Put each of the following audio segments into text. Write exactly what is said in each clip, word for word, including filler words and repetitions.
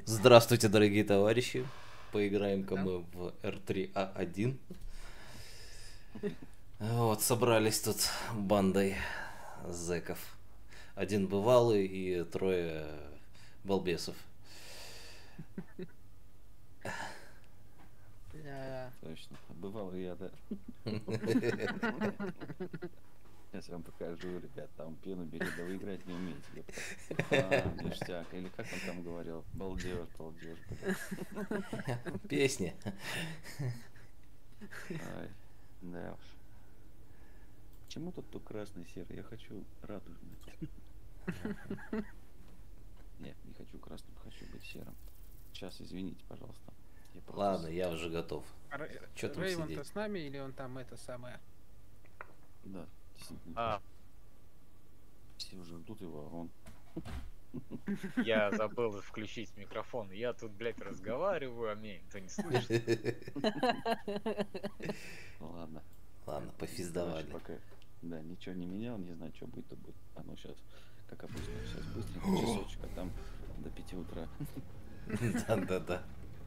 Здравствуйте, дорогие товарищи. Поиграем-ка мы в эр три а один. Вот, собрались тут бандой зэков. Один бывалый и трое балбесов. Точно. Бывалый я, да. Сейчас я вам покажу, ребят, там пену берет, да вы играть не умеете. А, ништяк. Или как он там говорил? Балдеж, балдеж, блядь. Песни. Ай, да уж. Почему тут то красный, серый? Я хочу радужный. Нет, не хочу красным, хочу быть серым. Сейчас, извините, пожалуйста. Я просто... Ладно, я уже готов. Что там Рейвен-то с нами или он там это самое? Да, действительно. А. Все уже ждут его, а он... Я забыл включить микрофон. Я тут, блядь, разговариваю, а меня никто не слышит. Ладно. Ладно, пофиздовали. Пока, да, ничего не менял, не знаю, что будет, то будет. Оно сейчас, как обычно, сейчас быстренько часочек, а там до пяти утра. Да-да-да.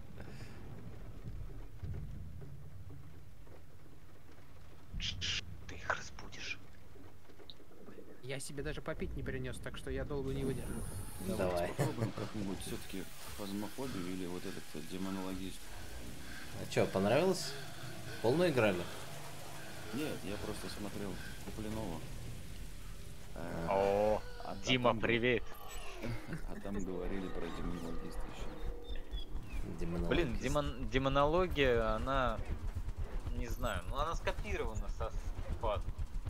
Ты их разбудишь. Я себе даже попить не принес, так что я долго не выдержу. Давай. Попробуем как-нибудь все-таки фазмофобию или вот этот демонологист. А что, понравилось? Полную играли? Нет, я просто смотрел Куплинова. О, а Дима, привет. А там говорили про демонологист еще. Демонологист. Блин, демон, демонология, она, не знаю, ну она скопирована со спад.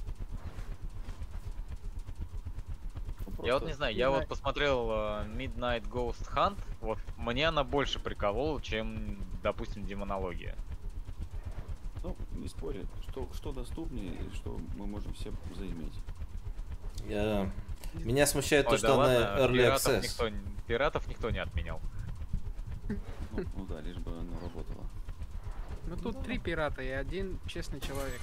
Ну, я вот не знаю, я вот посмотрел uh, Midnight Ghost Hunt, вот мне она больше приколола, чем, допустим, демонология. Ну, не спорю, что, что доступнее и что мы можем все заиметь. Я... Меня смущает Ой, то, что да она ладно, Early пиратов Access. Никто, пиратов никто не отменял. Ну, ну да, лишь бы она работала. Ну тут ну, три пирата и один честный человек.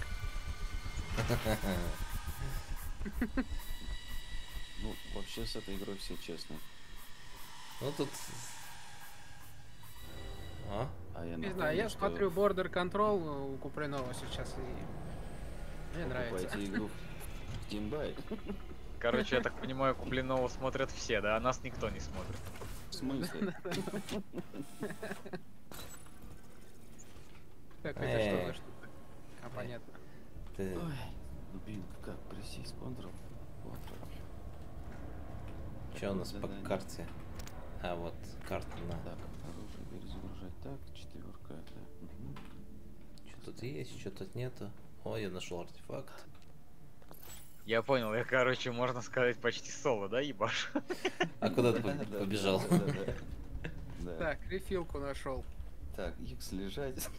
Ну, вообще с этой игрой все честны. Ну тут... А? А я не знаю, я что... смотрю Border Control у Купринова сейчас и... Мне нравится. Покупайте игру в Steambuy. Короче, я так понимаю, Куплинова смотрят все, да? А нас никто не смотрит. В смысле? Так, это что за штука? А, понятно. Ой, ну блин, как присесть? Ctrl? Ctrl. Что у нас по карте? А, вот, карта на... Так, оружие перезагружать. Так, четверка, да. Угу. Что тут есть, что тут нету. О, я нашел артефакт. Я понял, я, короче, можно сказать, почти соло, да, ебаш? А куда ты побежал? Так, рефилку нашел. Так, X лежать.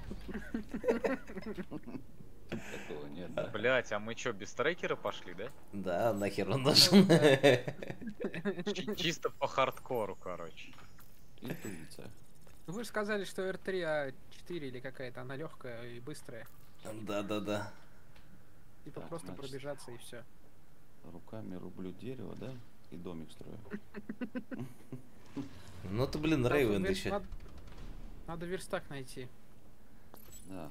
Такого нет, да? Блять, а мы что, без трекера пошли, да? Да, нахер он нужен. Чисто по хардкору, короче. Интуиция. Вы же сказали, что эр три а четыре или какая-то, она легкая и быстрая. Да, да, да. Типа так, просто значит, пробежаться и все. Руками рублю дерево, да? И домик строю. Ну ты, блин, Рейвен еще. Надо, надо верстак найти. Да.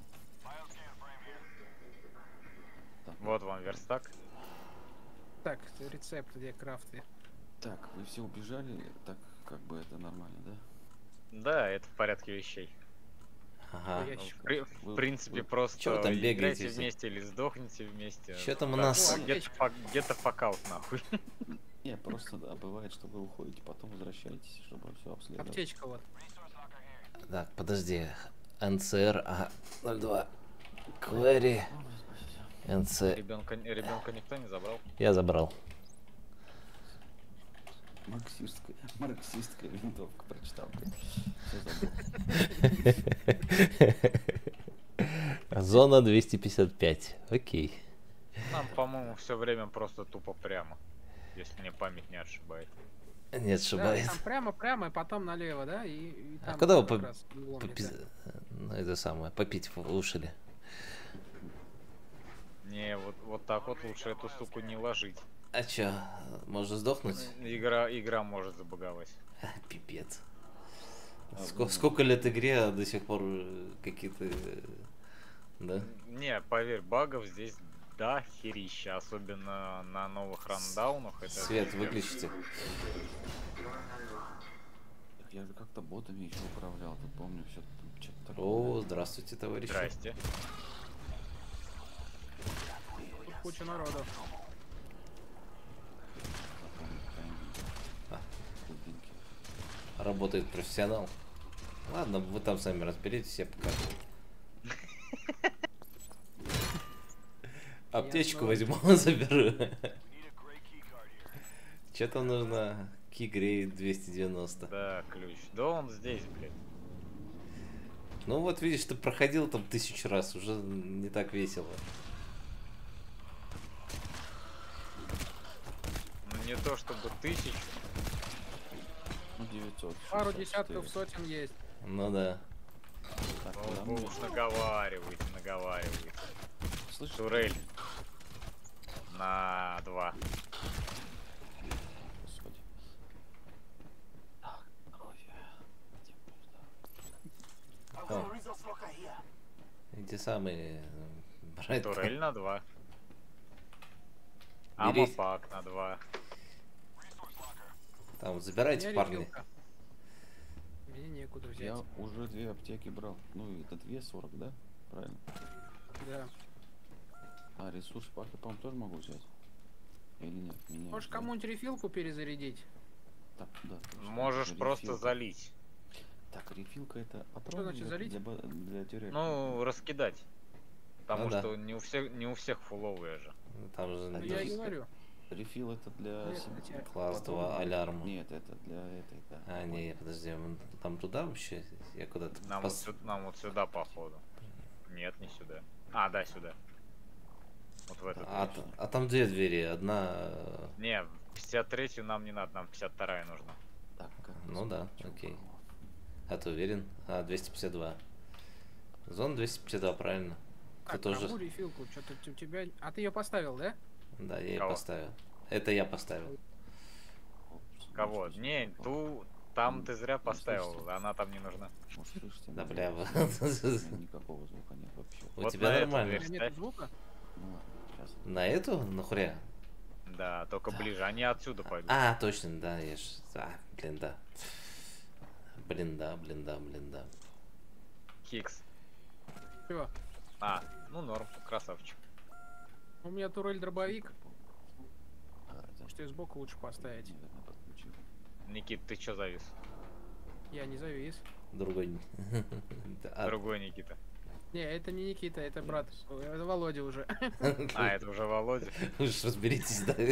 Так. Вот вам верстак. Так, рецепт, где крафты. Так, вы все убежали, так как бы это нормально, да? Да, это в порядке вещей. Ага. Ну, в, при, в принципе, просто Чё вы там бегаете играйте вместе или сдохните вместе. Что там у нас? Где-то факаут, нахуй. Не, просто, да, бывает, что вы уходите, потом возвращаетесь, чтобы все обследовать. Аптечка вот. Так, подожди. эн си ар ноль два. Query. эн си ар. Ребенка, ребенка никто не забрал? Я забрал. Марксистская, марксистская винтовка, прочитал. Зона двести пятьдесят пять. Окей. Нам, по-моему, все время просто тупо прямо. Если мне память не отшибает. Не отшибает. Да, там прямо-прямо, и потом налево, да? И, и там а куда вы по... попи... ну, это самое, попить ушили? Не, вот, вот так вот лучше эту суку не ложить. А чё, можно сдохнуть? Игра, игра может забаговать. Пипец. Ск- сколько лет игре, а до сих пор э, какие-то... э, Да? Не, поверь, багов здесь да херища, особенно на новых рандаунах. Это Свет пиздец. выключите. Так я же как-то ботами еще управлял, тут помню все что-то такое. О, здравствуйте, товарищи. Здрасте. Тут куча народу. Запомнил тайминг. А. Глубинки. Работает профессионал. Ладно, вы там сами разберитесь, я покажу. Аптечку возьму, заберу. Че там нужно? Кигрей двести девяносто. Да, ключ. Да он здесь, блядь. Ну вот видишь, ты проходил там тысячу раз, уже не так весело. Ну, не то чтобы тысяч. Ну, девятьсот. Пару шестьдесят десятков четыре. сотен есть. Ну да. Так, Ну, куда вы мне? уж наговариваете, наговариваете. Слышишь? Турель. На два. Господи. Так, ой. Где пусто? О. Эти самые... э, брать там. Турель на два. Берись. Амапак на два. Там, У забирайте, меня парни. рефилка. Мне некуда взять. Я уже две аптеки брал. Ну, это две сорок, да? Правильно? Да. А, ресурс пак я, по-моему, тоже могу взять? Или нет? Меня Можешь да? кому-нибудь рефилку перезарядить? Так, да. точно. Можешь просто Рефилка. залить. Так, рефилка это патроны значит для, залить? для, бо- для тюрек? Ну, раскидать. Потому Ну да. что не у всех не у всех фуловые же. Там же А Ну, не- я и рефилка- говорю. Рефил это для... Нет, сем- хотя- класс два патронов? алярма. Нет, это для этой, да. А, не, подожди, он там туда вообще? Я куда-то Нам, вот, пос- сю- нам вот сюда, походу. Нет, не сюда. А, да, сюда. Вот в эту А, дверь. т- а там две двери, одна... э, Не, пятьдесят третью нам не надо, нам пятьдесят вторая нужна. Так, как Ну да, чё окей. было? А ты уверен? А, двести пятьдесят два. Зона двести пятьдесят два, правильно. Кто Так, тоже... кому рефилку? Что-то у тебя... А ты ее поставил, да? Да, я ее Кого? поставил. Это я поставил. Опс, Кого? может, Не, что-то ту там Ну, ты зря ну, поставил, слушайте. она там не нужна. Может, слышите? Да ну, бля, у вы- меня никакого звука нет вообще. У Вот тебя на эту нормально. У дверь. меня нет Ставь. звука? Ну ладно, сейчас. На эту? Нахуя? Да, только ближе, они отсюда пойдут. А, точно, да, я ж... А, блин, да. Блин, да, блин, да, блин, да. Хикс. Чего? А, ну норм, красавчик. У меня турель дробовик. А, это, Может, ее сбоку лучше поставить? наверное, подключил. Никит, ты чё завис? Я не завис. Другой... Да, а- Другой Никита. Не, это не Никита, это брат. Ой, это Володя уже. А, это уже Володя. Вы ж разберитесь, да.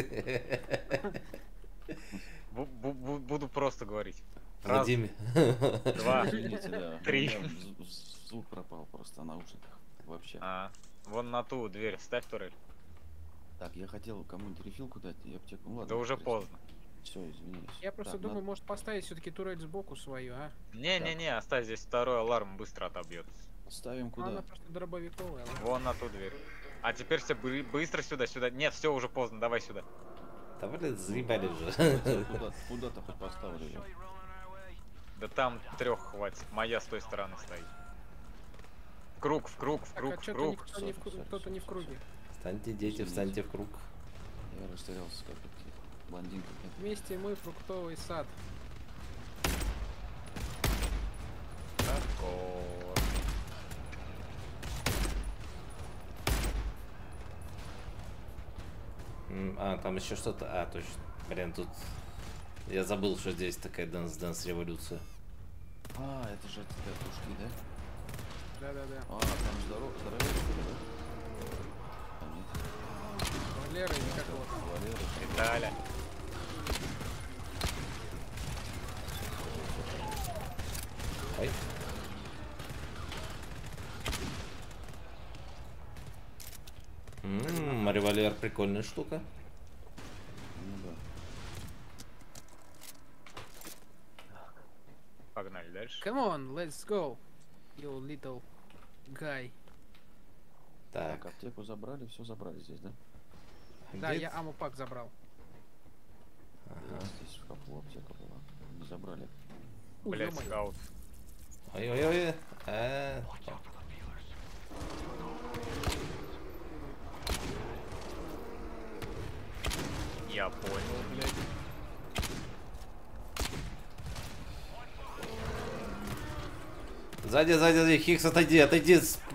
Бу- бу- бу- Буду просто говорить. Раз, Владимир. два. Извините, да. у Три. меня з- з- Звук пропал просто в наушниках. Вообще. А, вон на ту дверь ставь турель. Так, я хотел кому-нибудь рефилку дать и аптеку. Ну, ладно. Да уже поздно. Все, извиняюсь. Я просто Так, думаю, надо- может поставить все-таки турель сбоку свою, а? Не-не-не, оставь здесь второй аларм, быстро отобьется. Ставим Ну, куда? Она просто дробовиковая. ладно. Вон на ту дверь. А теперь все бы- быстро сюда, сюда. Нет, все уже поздно, давай сюда. Да, блин, заебали уже. Куда- Куда-то хоть поставлю ее. Да там трех хватит. Моя с той стороны стоит. В круг, в круг, в Так, круг, а в что-то круг. никто, не в, кру- Сори, кто-то сори, не в сори, круге. Встаньте, дети, встаньте в круг. Я растерялся, как эти блондинки. Вместе мы фруктовый сад. Такого. М, А, там еще что-то. А, точно. Блин, тут... Я забыл, что здесь такая дэнс-дэнс революция. А, это же эти да, тушки, да? Да-да-да. А, там здоров, здоровее, что ли, да? А нет, Валера или как его? Валера. Виталя. Ай. Ммм, револьвер прикольная штука. Ну да. Погнали дальше. Come on, let's go, you little guy. Так, Так, аптеку забрали, все забрали здесь, да? Да, где- я амопак забрал. Да, здесь в шкафу аптека была. Не забрали. Ой, Блять, ё-моё. скаут. Ой-ой-ой. А, Я понял, блядь. Сзади, сзади, сзади. Хикс, отойди, отойди.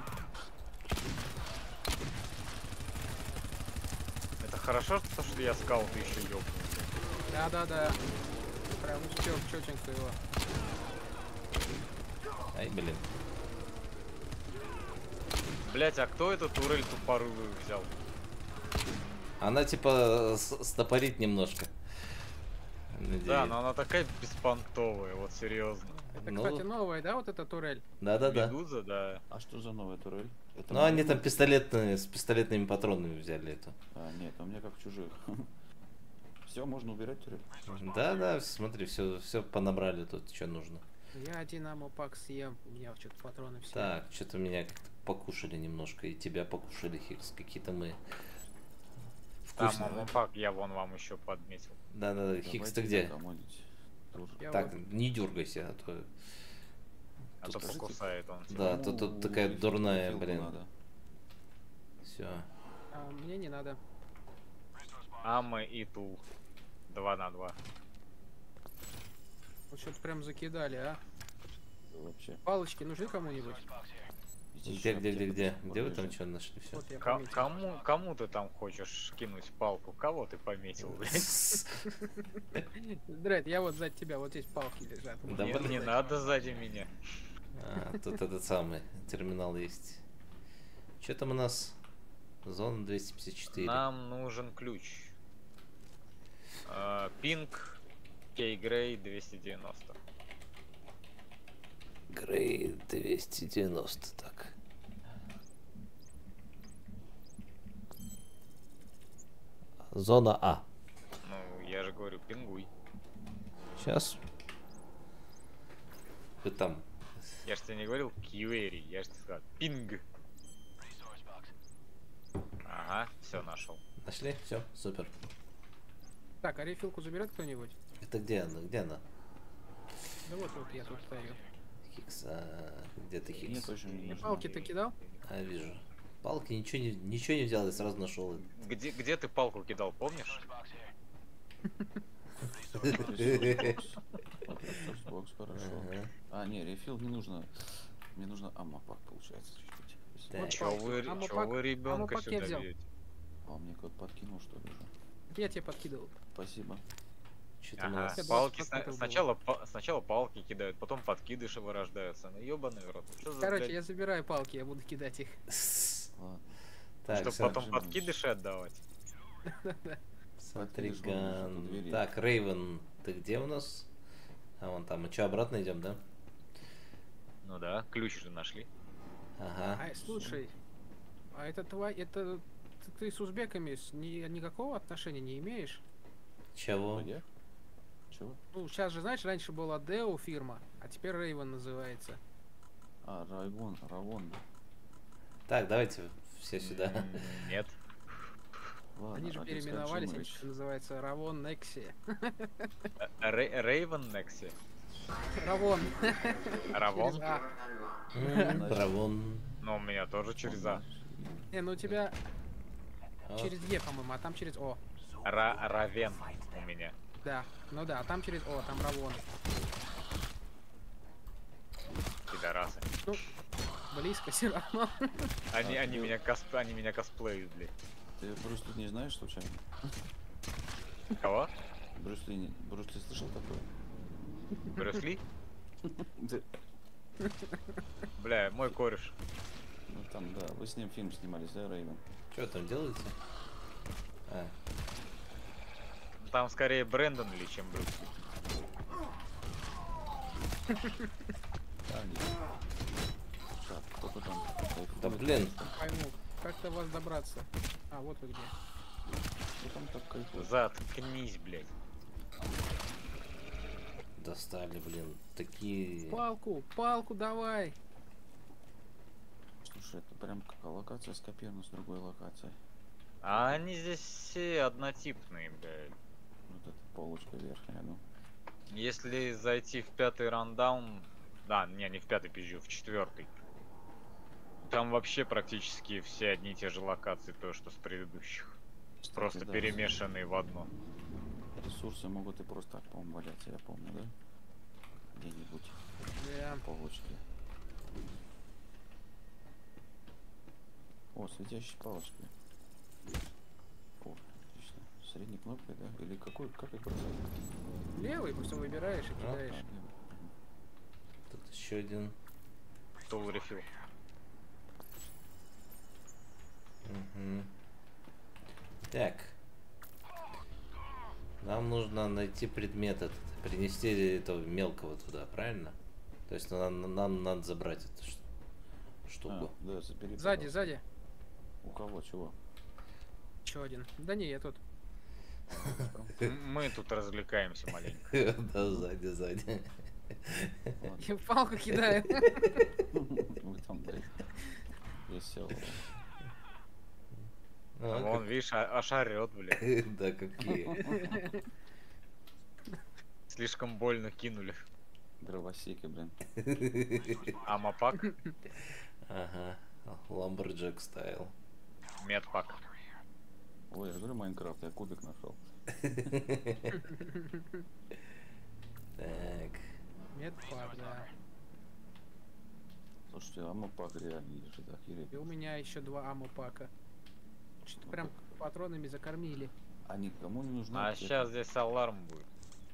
Это хорошо, что, что я скаут еще ёбну. Да-да-да. Прям успел чётенько его. Ай, блин. Блять, а кто эту турель тупорылую взял? Она типа с- стопорит немножко. Да, Надеюсь. но она такая беспонтовая, вот серьезно. Это, Ну. кстати, новая, да, вот эта турель? Да-да-да. Медуза, да. А что за новая турель? Это Ну они модель? там пистолетные, с пистолетными патронами взяли эту. А, нет, у меня как в чужих. Все, можно убирать турель? Да-да, смотри, все, все понабрали тут, что нужно. Я один амопак съем, у меня что-то патроны все. Так, что-то меня как-то покушали немножко, и тебя покушали, Хикс. Какие-то мы Там, вкусные. ну фак, я вон вам еще подметил. Да-да-да, Хикс, ты Давайте где? закомодить тоже. Я Так, вот- не дергайся, а то... А то скажите- покусает он тебя. Да, тут, тут такая рефил- дурная, рефилку блин. надо. Все. А, мне не надо. Амы и тул. Два на два. Вот что-то прям закидали, а? Вообще. Палочки нужны кому-нибудь? Здесь Где, еще где, где, аптека где? тут Где вы там поближе. что нашли? Все. Вот я Ка- пометил. кому, кому ты там хочешь кинуть палку? Кого ты пометил, блядь? Дред, я вот сзади тебя, вот здесь палки лежат. Да, Не, блин. не надо сзади меня. А, тут этот самый терминал есть. Что там у нас? Зона двести пятьдесят четыре. Нам нужен ключ. А, Пинг Кей Грей двести девяносто. Грей двести девяносто, так. Зона А. Ну, я же говорю, пингуй. Сейчас. Вы там. Я же тебе не говорил кьюэри, я же тебе сказал пинг. Ага, все нашел. Нашли? Все, супер. Так, а рефилку заберет кто-нибудь? Это где она? Где она? Да вот, вот я тут стою. Хикс. А, где ты, Мне Хикс? точно не нужна. Палки ты кидал? А, вижу. Палки ничего не, ничего не взял, я сразу нашел. Где, где ты палку кидал, помнишь? Бокс, хорошо. Ага. А, не, рефил не нужно. Мне нужно аммопак, получается, чуть-чуть. Спасибо. Да. Чё вы, А чё мопак- вы а ребенка мопак я сюда взял. бьете? А, мне кот подкинул, что ли, уже? Я тебе подкидывал. Спасибо. Что там у Ага, нас? Я палки двадцать сна- процентов было. сначала, па- сначала палки кидают, потом подкидыши вырождаются. Ну ёбаный в рот. Что за, Короче, блядь, я забираю палки, я буду кидать их. Ладно. Так, чтоб всё. потом Жимаешь. подкидыши отдавать. Подкидыш вон лежит у Сатриган. двери. Так, Рейвен, ты где у нас? А, вон там. Мы что, обратно идем, да? Ну да, ключ же нашли. Ага. Ай, слушай, а это твой, это ты- ты с узбеками с- ни, никакого отношения не имеешь? Чего? Где? Чего? Ну, сейчас же, знаешь, раньше была Део фирма, а теперь Рейвен называется. А, Райвон, Равон. Так, давайте все сюда. М, Нет. Ладно, Они же Алекс переименовались, они Хаджимович. теперь называется Равон Некси. Рейвен Некси. Равон. Равон? Через А. М, Равон. Ну, у меня тоже через А. Не, ну у тебя А, через Е, по-моему, а там через О. Ра Равен у меня. Да, ну да, а там через О, там Равон. Пидорасы. Ну, близко все равно. Они, А, они, ну- меня косп... они меня косплеют, блядь. Ты Брюс Ли не знаешь случайно? Кого? Брюс Ли, не- Брюс Ли слышал такое? Брюс Ли? Да. Бля, мой кореш. Ну там, да, вы с ним фильм снимались, да, Рейвен? Что там делаете? А, Там скорее Брэндон Ли, чем Брюс Ли. Да, нет. Так, кто-то там. да кайфует. блин. Пойму, как до вас добраться? А, вот вы где. Кто там так кайфует? Заткнись, блядь. Достали, блин. Такие... Палку, палку давай. Слушай, это прям как локация скопирована с другой локацией. А они здесь все однотипные, блядь. Вот эта полочка верхняя, ну. Если зайти в пятый рандаун, Да, не, не в пятый пизжу, в четвертый. Там вообще практически все одни и те же локации, то, что с предыдущих. Кстати, Просто да, перемешанные в одно. ресурсы могут и просто так, по-моему, валяться, я помню, да? Где-нибудь Да. по полочке. О, светящие палочки. О, отлично. Средней кнопкой, да? Или какой, как их бросать? Левый, просто выбираешь и А, кидаешь. а, левый. Мгм. Тут еще один. Tool refill. Мгм. Так. Нам нужно найти предмет этот, принести этого мелкого туда, правильно? То есть нам, нам надо забрать эту ш- штуку. А, да, забери, Сзади, пожалуйста. сзади. У кого, чего? Еще один. Да не, я тут. Что? М, Мы тут развлекаемся маленько. Да, сзади, сзади. Ладно. Я палку кидаю. Вы там, блядь, весело. А, Вон, видишь, а- аж орёт, блядь. как- Да, какие. Слишком больно кинули. Дровосеки, блин. Амапак, Ага. Ламберджек стайл. медпак. Ой, я говорю, Майнкрафт, я кубик нашел. Так. Медпак, да. Слушайте, а мы по реально лежит, охереть. И у меня еще два амопака. Что-то прям патронами закормили. А никому не нужны. А эти- сейчас здесь аларм будет.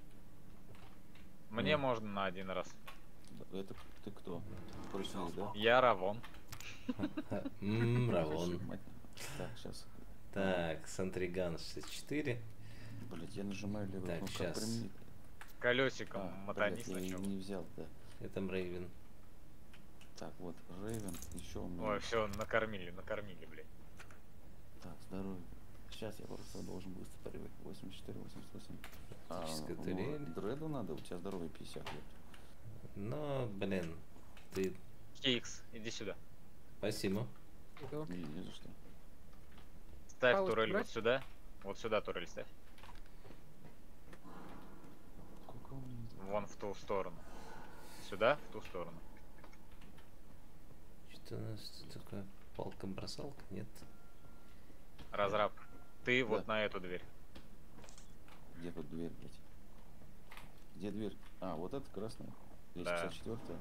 Мне М. можно на один раз. Да, это ты кто? Брюс-Ли, да? Я Равон. Ммм, Равон. Мать. Так, сейчас. Так, Сентриган шестьдесят четыре. Блять, я нажимаю левую Так, кнопку. щас. прям- Колесиком А, мотани блядь, я её сначала. не взял, да. Это Рейвен. Так, вот, Рейвен, еще у меня. Ой, все, накормили, накормили, блядь. Так, здоровье. Сейчас я просто должен быстро привык. восемьдесят четыре, восемьдесят восемь. А, Тактическая ну, турель. Дреду надо, у тебя здоровье пятьдесят лет. Но, блин, ты... Кикс, иди сюда. Спасибо. Иду. Не, не за что. Ставь Палочку турель брать? вот сюда. Вот сюда турель ставь. Сколько у меня? Вон в ту сторону. Сюда, в ту сторону. Что у нас тут такое? Палка-бросалка? Нет. Разраб. Ты Да. вот на эту дверь. Где тут дверь, блядь? Где дверь? А, вот это красная. Здесь Да. пятьдесят четвёртая.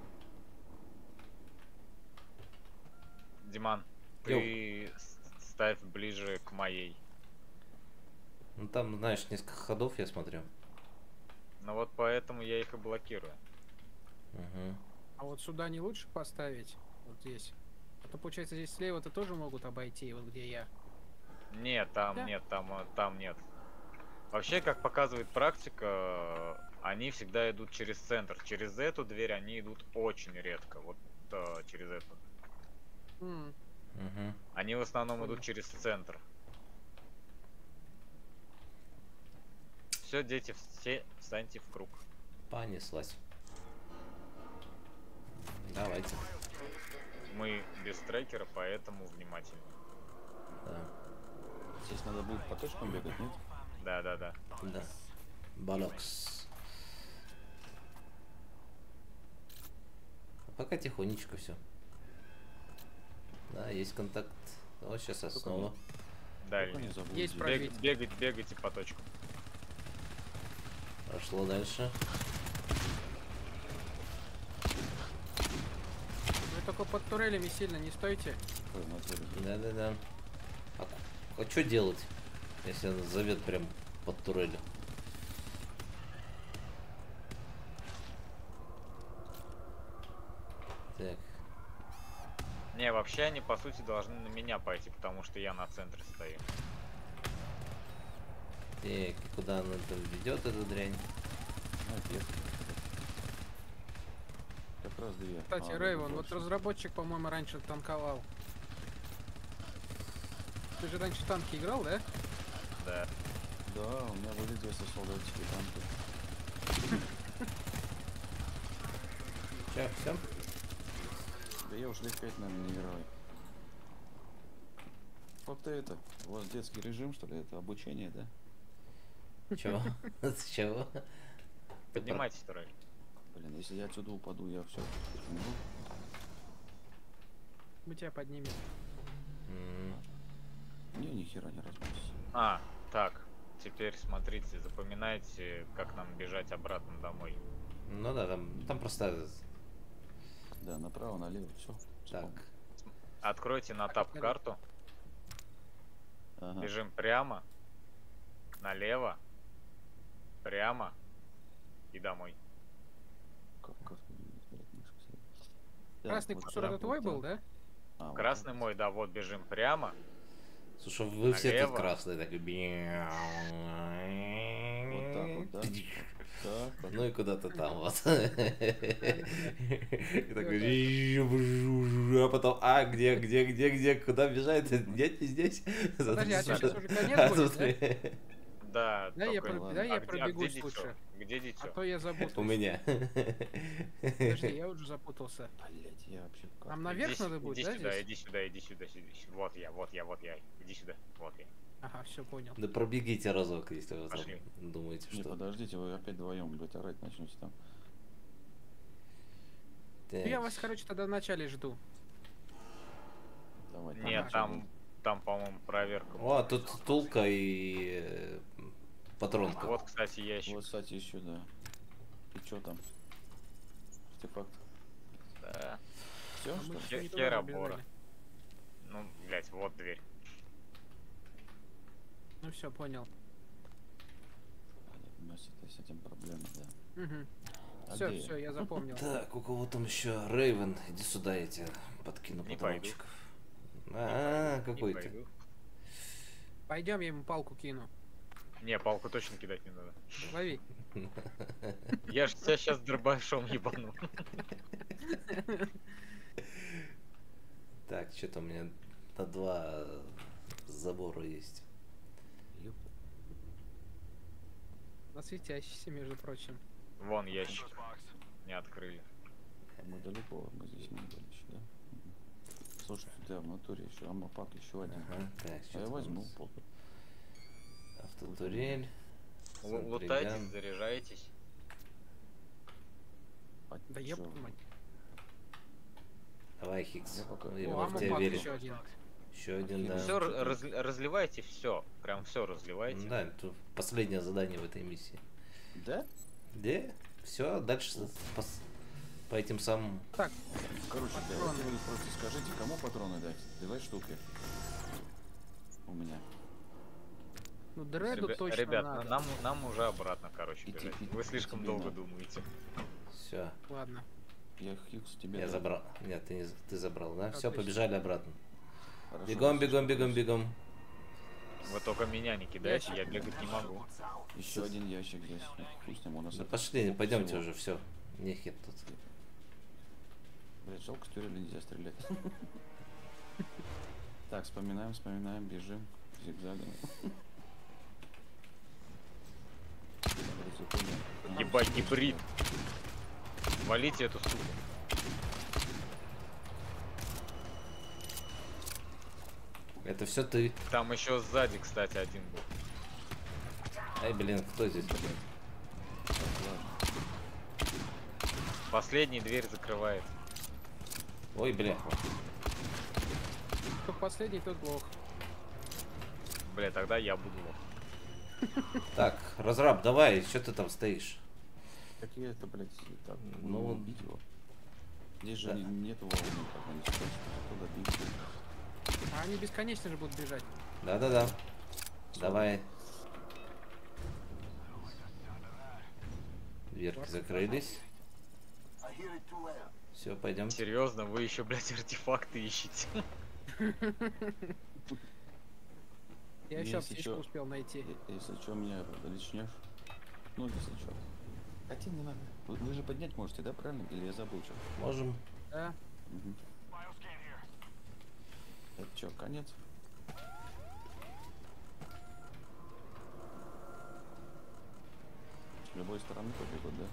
Диман, ты с- ставь ближе к моей. Ну там, знаешь, несколько ходов, я смотрю. Ну вот поэтому я их и блокирую. Угу. А вот сюда не лучше поставить? Вот здесь. А то получается здесь слева-то тоже могут обойти, вот где я. Нет, там Да. нет, там, э, там нет. Вообще, как показывает практика, э, они всегда идут через центр. Через эту дверь они идут очень редко. Вот э, через эту. М, Угу. Они в основном Понял. идут через центр. Все, дети, все встаньте в круг. Понеслась. Давайте. Мы без трекера, поэтому внимательно. Да. Здесь надо будет по точкам бегать, нет? Да, да, да. Да. Балокс. А пока тихонечко все. Да, есть контакт. Вот сейчас основа. Как они Дальний. зовут Есть здесь? про- Бег- бегать, бегайте по точкам. Прошло дальше. Вы только под турелями сильно не стойте. Ой, в натуре, блядь. Да-да-да. А, а что делать, если она зовет прям под турелью? Так. Не, вообще они по сути должны на меня пойти, потому что я на центре стою. Так, и куда она там ведет, эта дрянь? А, это я. Как раз две. Кстати, А, Рейвен, это вот больше. разработчик, по-моему, раньше танковал. Ты же раньше в танки играл, да? Да. Да, у меня были детства солдатики танки. Че, все? Да я уже лет пять, наверное, не играю. Вот это, у вас детский режим, что ли? Это обучение, да? Чего? С чего? Поднимайтесь, турель. Блин, если я отсюда упаду, я все. Мы тебя поднимем. Не, ни хера не разбился. А, так. Теперь смотрите, запоминайте, как нам бежать обратно домой. Ну да, там, там просто... Да, направо, налево, все. Так. Откройте на тап карту. Ага. Бежим прямо, налево, прямо и домой. Как, как, блядь, мышка стоит. Так, Красный вот курсор так, это твой вот был, так. да? А, вот Красный так. мой, да, вот бежим прямо. Слушай, вы все Налево. тут красные, так. Вот так вот, да? Так, вот. Ну и куда-то там вот. И такой, а потом, а где, где, где, где, куда бежать? Нет, не здесь. Подожди, а сейчас уже конец А, будет, смотри. Да, Да, я, только- про- ладно. да, А я где- а пробегусь где лучше. дитё? Где А дитё? то я запутался. У меня. Подожди, я уже запутался. Блядь, я вообще... как- Нам наверх Иди, надо с- будет, иди да, сюда, здесь? иди сюда, иди сюда, иди сюда. Вот я, вот я, вот я. Иди сюда, вот я. Ага, все понял. Да пробегите разок, если вы там Пошли. думаете, Не, что... подождите, вы опять вдвоем, блядь, орать начнете там. Ну, я вас, короче, тогда вначале жду. Давай. там Нет, всё там, будет. там, по-моему, проверка. О, тут тулка и э, патронка. Вот, кстати, ящик. Вот, кстати, еще, да. И что там? Артефакт. Да. Все, А что мы ли? ещё не Хе- туда Херабора. забежали. Ну, блять, вот дверь. Ну все, понял. А, нет, с этой- с этим проблема, да. Угу. А Все, где я? все, я запомнил. Так, у кого там еще? Рейвен, иди сюда, я тебе подкину Не патрончиков. А, Не какой ты. пойду. Пойдем, я ему палку кину. Не, палку точно кидать не надо. Лови. Я ж тебя сейчас дробашом ебану. Так, что-то у меня на два забора есть. Ёп. На светящийся, между прочим. Вон ящик. Не открыли. А мы далеко, мы здесь не были еще, да? Мгм. Слушай, у тебя в натуре еще аммопак еще один. Ага, так, А что я возьму пол. Автотурель. Л- Сантриган. Лутайтесь, заряжайтесь. А Да чё? ёб мать. Давай, Хикс. Я пока- Я О, в тебя аммопак верю. еще один. Еще один, да. Все разливайте, все. Прям все разливайте. Да, это последнее задание в этой миссии. Да? Где? Все, дальше с- по, с- по этим самым. Так, Короче, да, Патроны. вот вы просто скажите, кому патроны дать? Две штуки. У меня. ну дреду Ребя- точно Ребят, надо. нам, нам уже обратно, короче, И бежать. тебе- Вы и слишком тебе долго надо. думаете. Все. Ладно. Я Хьюз тебе Я дам. забрал. Нет, ты, не, з- ты забрал, да? Все, Отлично. побежали обратно. Хорошо, Бегом, если бегом, что, бегом, бегом. Вы только меня не кидайте, я бегать не могу. Еще один ящик здесь. Ну, хуй с ним, у нас Да это пошли, пойдемте всего. уже, все. Нехер тут. Блять, жалко, с турели нельзя стрелять. Так, вспоминаем, вспоминаем, бежим зигзагами. Ебать, гибрид. Валите эту суку. Это все ты. Там еще сзади, кстати, один был. Ай, блин, кто здесь? Последний дверь закрывает. Ой, бля. Кто последний, тот лох. Бля, тогда я буду лох. Так, разраб, давай, что ты там стоишь? Какие это, блядь, так, Ну, ну, убить его. Здесь же да. не- нету волны, как они сказали, что туда бить. А они бесконечно же будут бежать. Да-да-да. Давай. Дверки закрылись. Все, пойдем. Серьезно, вы еще, блядь, артефакты ищете. Я Если еще аптечку чё- успел найти. Е- Если что, меня личнешь. Ну, если что. Хотя не надо. Вы, вы же поднять можете, да, правильно? Или я забыл что? Можем. Да. Угу. Это что, конец? С любой стороны побегут, да?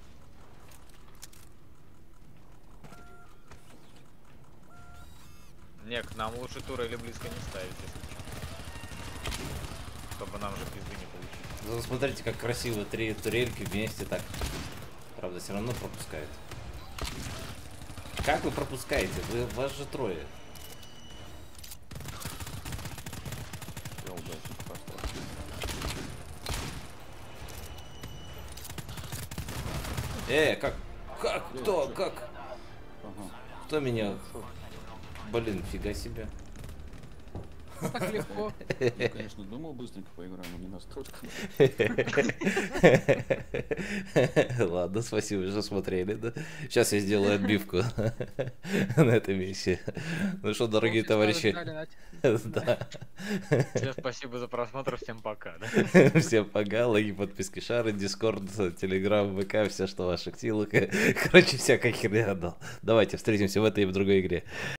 Не, к нам лучше турели близко не ставить, если чё. Чтобы нам же пизды не получить. Ну, смотрите, как красиво. Три турельки вместе так Правда, все равно пропускает. Как вы пропускаете? Вы, вас же трое. Я удачно пошел. Э, как? Как? Э, Кто? чё? Как? Ага. Кто меня? Блин, фига себе. Так легко. Я, конечно, думал быстренько поиграем, но не настолько. Ладно, спасибо, что смотрели, да? Сейчас я сделаю отбивку на этой миссии. Ну что, дорогие товарищи, да. Всем спасибо за просмотр, всем пока. Да? Всем пока, лайки, подписки, шары, дискорд, телеграм, ВК, все, что в ваших силах. Короче, всякая херня отдал. Давайте встретимся в этой и в другой игре.